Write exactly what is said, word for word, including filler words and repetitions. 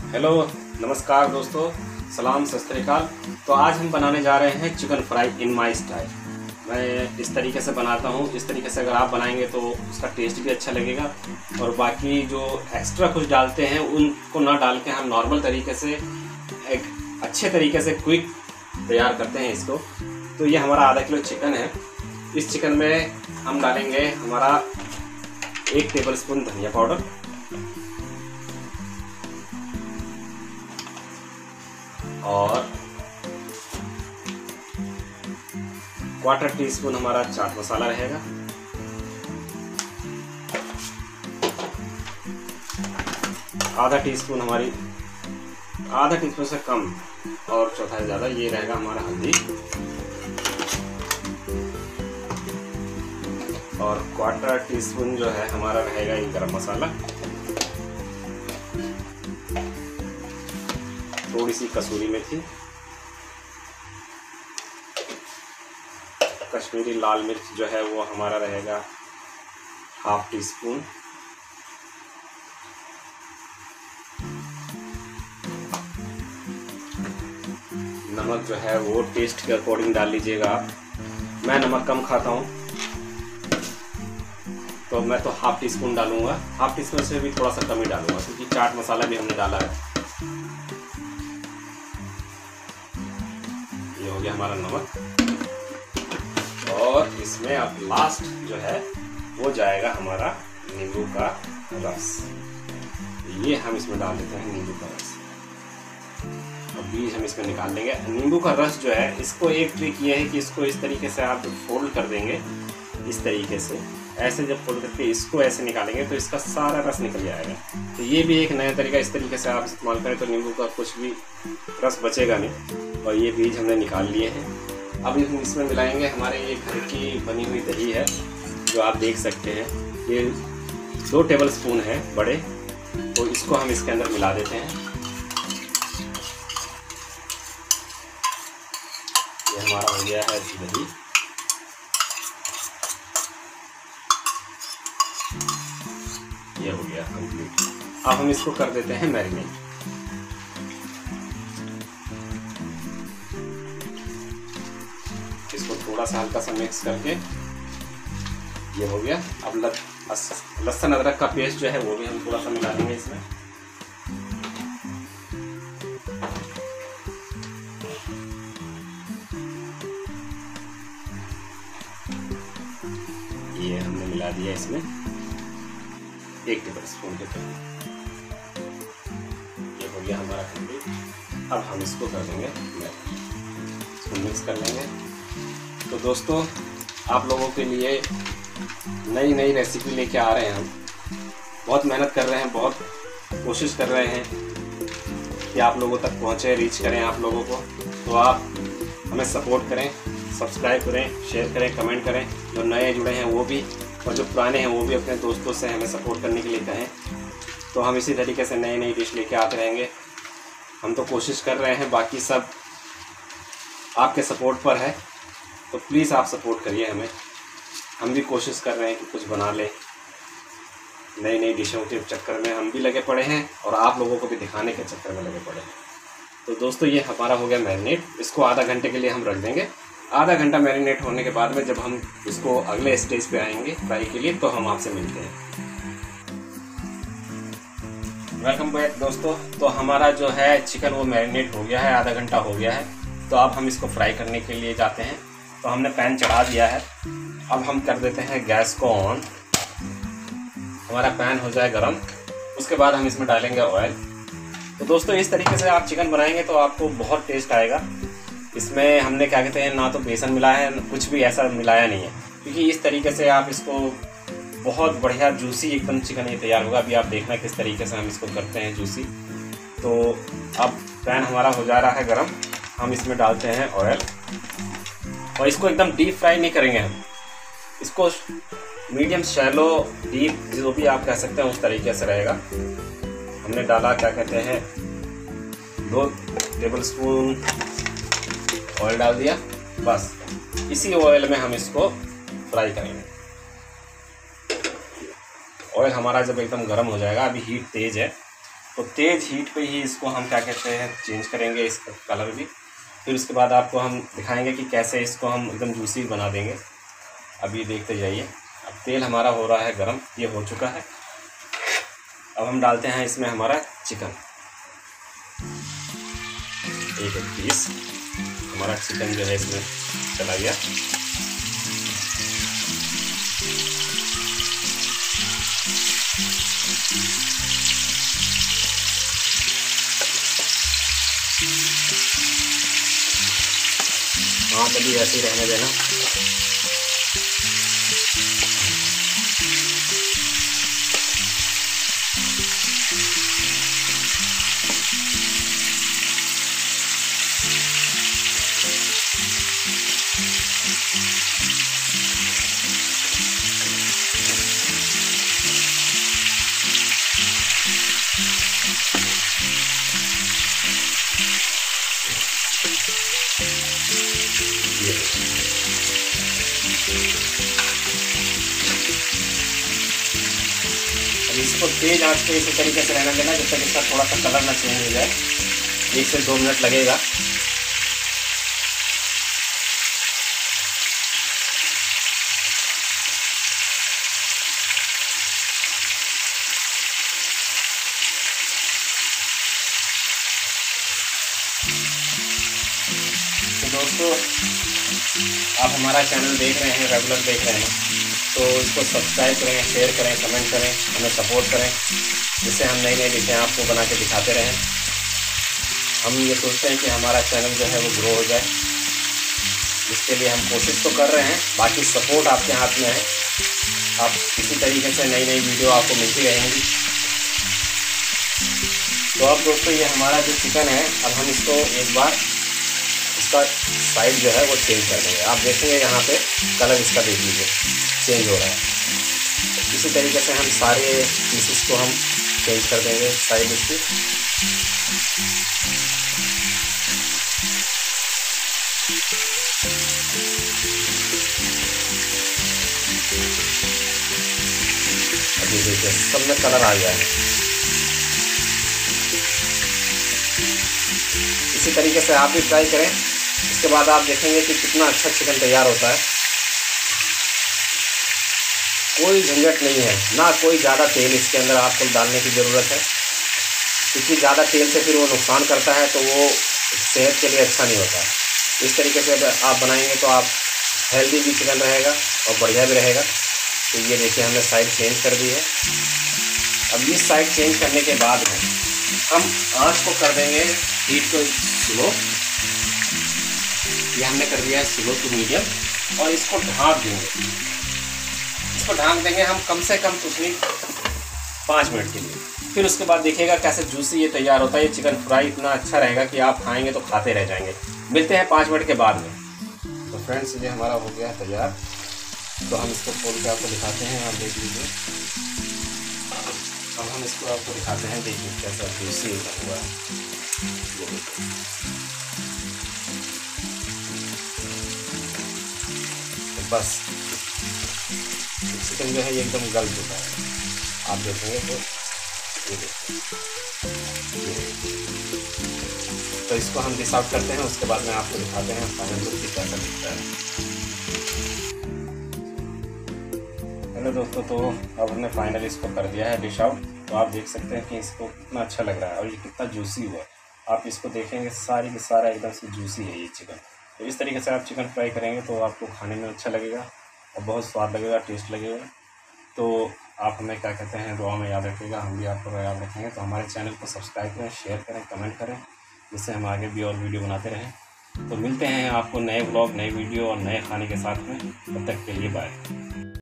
Hello नमस्कार दोस्तों, सलाम सत श्री अकाल। तो आज हम बनाने जा रहे हैं chicken fry in my style. मैं इस तरीके से बनाता हूँ। इस तरीके से अगर आप बनाएंगे तो उसका टेस्ट भी अच्छा लगेगा। और बाकी जो एक्स्ट्रा कुछ डालते हैं उनको ना डाल के हम नॉर्मल तरीके से एक अच्छे तरीके से क्विक तैयार करते हैं इसको। तो ये हमारा आधा किलो चिकन है। इस चिकन में हम डालेंगे हमारा एक टेबल स्पून धनिया पाउडर, और क्वार्टर टी स्पून हमारा चाट मसाला रहेगा, आधा टी स्पून हमारी आधा टी स्पून से कम और चौथाई ज़्यादा ये रहेगा हमारा हल्दी, और क्वार्टर टी स्पून जो है हमारा रहेगा ये गरम मसाला, थोड़ी सी कसूरी मेथी, कश्मीरी लाल मिर्च जो है वो हमारा रहेगा हाफ टी स्पून, नमक जो है वो टेस्ट के अकॉर्डिंग डाल लीजिएगा आप। मैं नमक कम खाता हूँ तो मैं तो हाफ टी स्पून डालूंगा। हाफ टी स्पून से भी थोड़ा सा कम ही डालूंगा क्योंकि चाट मसाला भी हमने डाला है। ये हो गया हमारा नमक, और इसमें अब लास्ट जो है वो जाएगा हमारा नींबू का रस। ये हम इसमें डाल देते हैं नींबू का रस, और बीज हम इसमें निकाल लेंगे। नींबू का रस जो है, इसको एक ट्रिक ये है कि इसको इस तरीके से आप फोल्ड कर देंगे, इस तरीके से ऐसे जब फोल्ड करके इसको ऐसे निकालेंगे तो इसका सारा रस निकल जाएगा। तो ये भी एक नया तरीका, इस तरीके से आप इस्तेमाल करें तो नींबू का कुछ भी रस बचेगा नहीं। और ये बीज हमने निकाल लिए हैं। अब हम इसमें मिलाएंगे हमारे ये घर की बनी हुई दही है जो आप देख सकते हैं। ये दो टेबल स्पून है बड़े, तो इसको हम इसके अंदर मिला देते हैं। ये हमारा हो गया है दही। ये हो गया कंप्लीट। अब हम इसको कर देते हैं मैरिनेट। इसको थोड़ा सा हल्का सा मिक्स करके ये हो गया। अब लहसुन अदरक का पेस्ट जो है वो भी हम थोड़ा सा मिला देंगे इसमें। ये हमने मिला दिया इसमें एक टेबल स्पून के करीब। ये हो गया हमारा कंप्लीट। अब हम इसको कर देंगे, इसको मिक्स कर लेंगे। तो दोस्तों, आप लोगों के लिए नई नई रेसिपी लेके आ रहे हैं हम। बहुत मेहनत कर रहे हैं, बहुत कोशिश कर रहे हैं कि आप लोगों तक पहुँचे, रीच करें आप लोगों को। तो आप हमें सपोर्ट करें, सब्सक्राइब करें, शेयर करें, कमेंट करें। जो नए जुड़े हैं वो भी, और जो पुराने हैं वो भी अपने दोस्तों से हमें सपोर्ट करने के लिए कहें। तो हम इसी तरीके से नई नई डिश लेके आते रहेंगे। हम तो कोशिश कर रहे हैं, बाकी सब आपके सपोर्ट पर है। तो प्लीज़ आप सपोर्ट करिए हमें। हम भी कोशिश कर रहे हैं कि कुछ बना लें। नई नई डिशों के चक्कर में हम भी लगे पड़े हैं और आप लोगों को भी दिखाने के चक्कर में लगे पड़े हैं। तो दोस्तों, ये हमारा हो गया मैरिनेट। इसको आधा घंटे के लिए हम रख देंगे। आधा घंटा मैरिनेट होने के बाद में जब हम इसको अगले स्टेज पे आएंगे फ्राई के लिए, तो हम आपसे मिलते हैं। वेलकम बैक दोस्तों। तो हमारा जो है चिकन वो मैरिनेट हो गया है, आधा घंटा हो गया है। तो अब हम इसको फ्राई करने के लिए जाते हैं। तो हमने पैन चढ़ा दिया है। अब हम कर देते हैं गैस को ऑन। हमारा पैन हो जाए गरम, उसके बाद हम इसमें डालेंगे ऑयल। तो दोस्तों, इस तरीके से आप चिकन बनाएंगे तो आपको बहुत टेस्ट आएगा। इसमें हमने क्या कहते हैं, ना तो बेसन मिलाया है, कुछ भी ऐसा मिलाया नहीं है, क्योंकि इस तरीके से आप इसको बहुत बढ़िया जूसी एकदम चिकन ये तैयार होगा। अभी आप देखना किस तरीके से हम इसको करते हैं जूसी। तो अब पैन हमारा हो जा रहा है गरम। हम इसमें डालते हैं ऑयल, और इसको एकदम डीप फ्राई नहीं करेंगे हम। इसको मीडियम शैलो डीप जो भी आप कह सकते हैं उस तरीके से रहेगा। हमने डाला क्या कहते हैं, दो टेबल स्पून ऑयल डाल दिया। बस इसी ऑयल में हम इसको फ्राई करेंगे। ऑयल हमारा जब एकदम गर्म हो जाएगा, अभी हीट तेज है, तो तेज़ हीट पे ही इसको हम क्या कहते हैं चेंज करेंगे इसका कलर भी। फिर उसके बाद आपको हम दिखाएंगे कि कैसे इसको हम एकदम जूसी बना देंगे। अभी देखते जाइए। अब तेल हमारा हो रहा है गरम, ये हो चुका है। अब हम डालते हैं इसमें हमारा चिकन, एक एक पीस हमारा चिकन जो है इसमें चला गया। हाँ तभी ऐसे ही रहने देना। अब इसको तेज आंच पे इसी तरीके से रहने देना जब तक इसका थोड़ा सा कलर ना चेंज हो जाए। एक से दो मिनट लगेगा। तो दोस्तों आप हमारा चैनल देख रहे हैं, रेगुलर देख रहे हैं, तो इसको सब्सक्राइब करें, शेयर करें, कमेंट करें, हमें सपोर्ट करें, जिससे हम नई नई डिशें आपको बना के दिखाते रहें। हम ये सोचते हैं कि हमारा चैनल जो है वो ग्रो हो जाए, इसके लिए हम कोशिश तो कर रहे हैं। बाकी सपोर्ट आपके हाथ में है। आप इसी तरीके से नई नई वीडियो आपको मिलती रहेंगी। तो अब दोस्तों ये हमारा जो चिकन है, अब हम इसको एक बार इसका साइड जो है वो चेंज कर देंगे। आप देखेंगे यहाँ पे कलर इसका देख लीजिए चेंज हो रहा है। इसी तरीके से हम सारे पीसेस को हम चेंज कर देंगे साइड इसकी। अभी देखिए सब में कलर आ गया है। इसी तरीके से आप भी ट्राई करें। इसके बाद आप देखेंगे कि कितना अच्छा चिकन तैयार होता है। कोई झंझट नहीं है, ना कोई ज़्यादा तेल इसके अंदर आपको डालने की ज़रूरत है, क्योंकि ज़्यादा तेल से फिर वो नुकसान करता है, तो वो सेहत के लिए अच्छा नहीं होता है। इस तरीके से आप बनाएंगे तो आप हेल्दी भी चिकन रहेगा और बढ़िया भी रहेगा। तो ये देखिए हमने साइड चेंज कर दी है। अब इस साइड चेंज करने के बाद में हम आँच को कर देंगे हीट को स्लो। ये हमने कर दिया है स्लो टू मीडियम, और इसको ढाँक देंगे। इसको ढाँक देंगे हम कम से कम कुछ नहीं पाँच मिनट के लिए। फिर उसके बाद देखिएगा कैसे जूसी ये तैयार होता है। ये चिकन फ्राई इतना अच्छा रहेगा कि आप खाएंगे तो खाते रह जाएंगे। मिलते हैं पाँच मिनट के बाद में। तो फ्रेंड्स ये हमारा हो गया है तैयार। तो हम इसको खोल के आपको दिखाते हैं, आप देख लीजिए। अब हम इसको आपको दिखाते हैं, देखिए कैसा जूसी हुआ है। तो बस चिकन जो है ये एकदम गल चुका है। आप देखेंगे तो ये देखिए। तो इसको हम डिश आउट करते हैं, उसके बाद में आपको दिखाते हैं फाइनल लुक कैसा दिखता है। हेलो दोस्तों, तो अब हमने फाइनल इसको कर दिया है डिश आउट। तो आप देख सकते हैं कि इसको कितना अच्छा लग रहा है और ये कितना जूसी हुआ है। आप इसको देखेंगे सारी की सारा एकदम से जूसी है ये चिकन। तो इस तरीके से आप चिकन फ्राई करेंगे तो आपको खाने में अच्छा लगेगा और बहुत स्वाद लगेगा, टेस्ट लगेगा। तो आप हमें क्या कहते हैं दुआ में याद रखिएगा, हम भी आपको याद रखेंगे। तो हमारे चैनल को सब्सक्राइब करें, शेयर करें, कमेंट करें, जिससे हम आगे भी और वीडियो बनाते रहें। तो मिलते हैं आपको नए ब्लॉग, नए वीडियो और नए खाने के साथ में। तब तक के लिए बाय।